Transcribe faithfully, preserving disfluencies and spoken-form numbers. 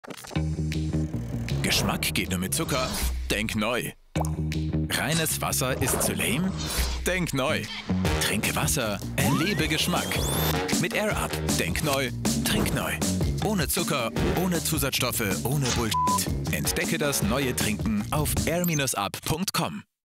Geschmack geht nur mit Zucker? Denk neu. Reines Wasser ist zu lame? Denk neu. Trinke Wasser, erlebe Geschmack. Mit Air Up. Denk neu, trink neu. Ohne Zucker, ohne Zusatzstoffe, ohne Bullshit. Entdecke das neue Trinken auf air Bindestrich up Punkt com.